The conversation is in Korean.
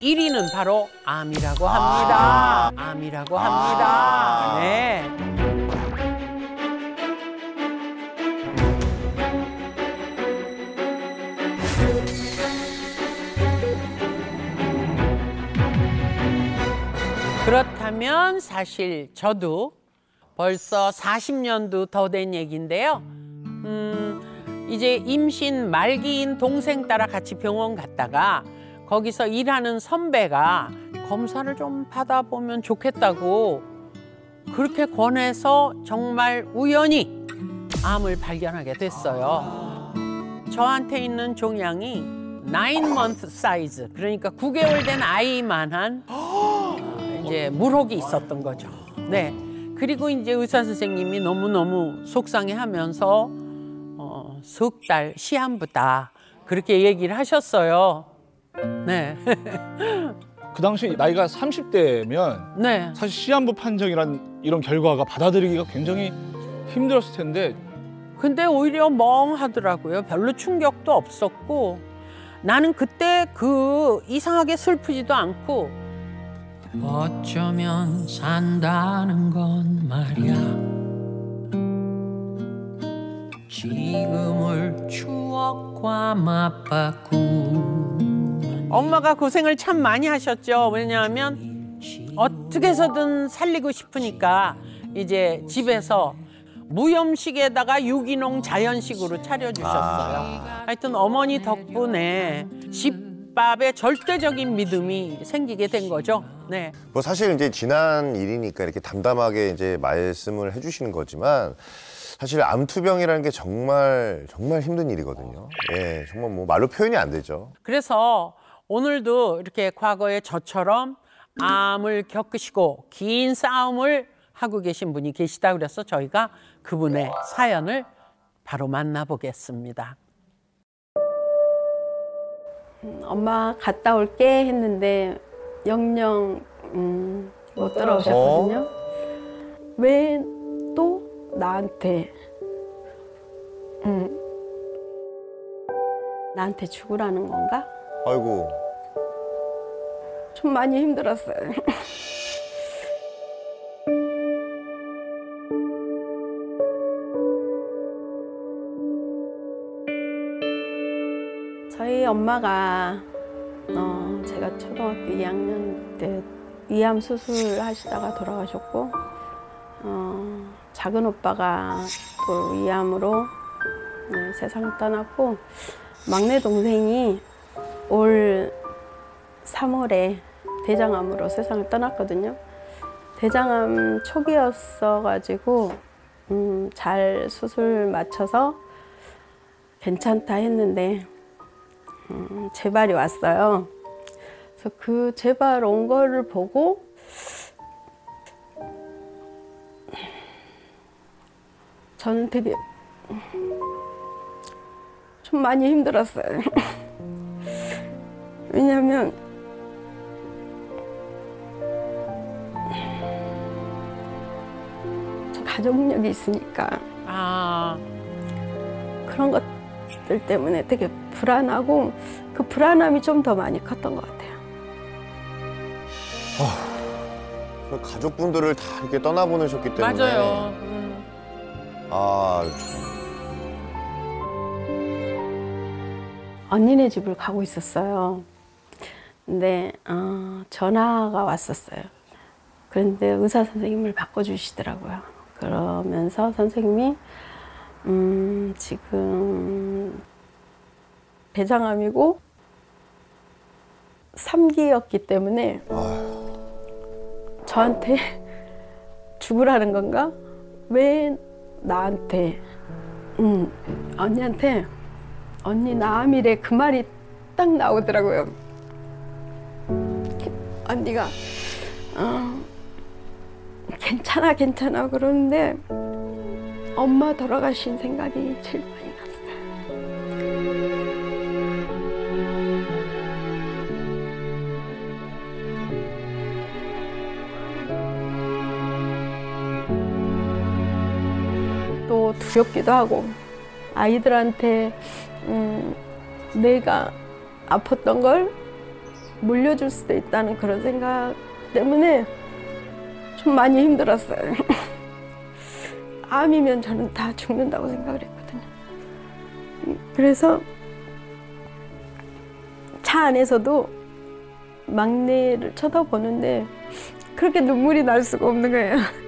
1위는 바로 암이라고 합니다. 암이라고 합니다. 네. 그렇다면 사실 저도 벌써 40년도 더 된 얘기인데요. 이제 임신 말기인 동생 따라 같이 병원 갔다가 거기서 일하는 선배가 검사를 좀 받아보면 좋겠다고 그렇게 권해서 정말 우연히 암을 발견하게 됐어요. 저한테 있는 종양이 9month 사이즈, 그러니까 9개월 된 아이만한 이제 물혹이 있었던 거죠. 네. 그리고 이제 의사 선생님이 너무너무 속상해하면서 석 달 시한부다 그렇게 얘기를 하셨어요. 네. 그 당시 나이가 30대면 네. 사실 시한부 판정이란 이런 결과가 받아들이기가 굉장히 힘들었을 텐데. 근데 오히려 멍하더라고요. 별로 충격도 없었고 나는 그때 이상하게 슬프지도 않고 어쩌면 산다는 건 말이야 지금을 추억과 맞바꾸. 엄마가 고생을 참 많이 하셨죠. 왜냐하면 어떻게 해서든 살리고 싶으니까 이제 집에서 무염식에다가 유기농 자연식으로 차려주셨어요. 하여튼 어머니 덕분에 집밥에 절대적인 믿음이 생기게 된 거죠. 네. 뭐 사실 이제 지난 일이니까 이렇게 담담하게 이제 말씀을 해주시는 거지만 사실 암투병이라는 게 정말 힘든 일이거든요. 예, 정말 뭐 말로 표현이 안 되죠. 그래서 오늘도 이렇게 과거에 저처럼 암을 겪으시고 긴 싸움을 하고 계신 분이 계시다 그래서 저희가 그분의 사연을 바로 만나보겠습니다. 엄마 갔다 올게 했는데 영영 못 돌아오셨거든요. 왜 또 나한테 나한테 죽으라는 건가? 아이고. 좀 많이 힘들었어요. 저희 엄마가 제가 초등학교 2학년 때 위암 수술하시다가 돌아가셨고 작은 오빠가 또 위암으로 세상을 떠났고 막내 동생이 올 3월에 대장암으로 세상을 떠났거든요. 대장암 초기였어가지고 잘 수술 마쳐서 괜찮다 했는데 재발이 왔어요. 그래서 그 재발 온 거를 보고 저는 되게 좀 많이 힘들었어요. 왜냐하면 저 가족력이 있으니까 그런 것들 때문에 되게 불안하고 그 불안함이 좀 더 많이 컸던 것 같아요. 가족분들을 다 이렇게 떠나보내셨기 때문에. 맞아요. 언니네 집을 가고 있었어요. 근데 전화가 왔었어요. 그런데 의사 선생님을 바꿔주시더라고요. 그러면서 선생님이 지금 대장암이고 3기였기 때문에 저한테 죽으라는 건가? 왜 나한테 언니한테 언니 나 암이래 그 말이 딱 나오더라고요. 언니가 괜찮아 그러는데 엄마 돌아가신 생각이 제일 많이 났어요. 또 두렵기도 하고 아이들한테 내가 아팠던 걸 물려줄 수도 있다는 그런 생각 때문에 좀 많이 힘들었어요. 암이면 저는 다 죽는다고 생각을 했거든요. 그래서 차 안에서도 막내를 쳐다보는데 그렇게 눈물이 날 수가 없는 거예요.